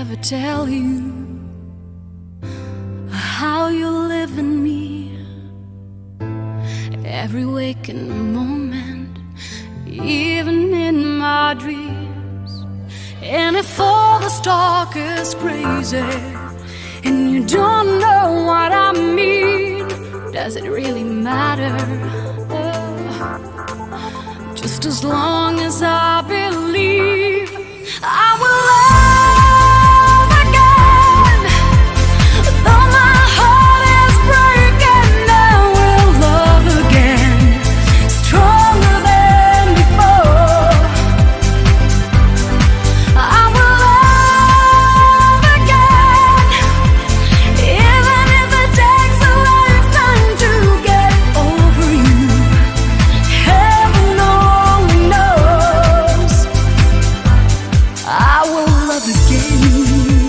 ever tell you how you live in me. Every waking moment, even in my dreams. And if all this talk is crazy and you don't know what I mean, does it really matter? Just as long as I believe, I will love again. Though my heart is breaking, I will love again, stronger than before. I will love again, even if it takes a lifetime to get over you. Heaven only knows I will love again.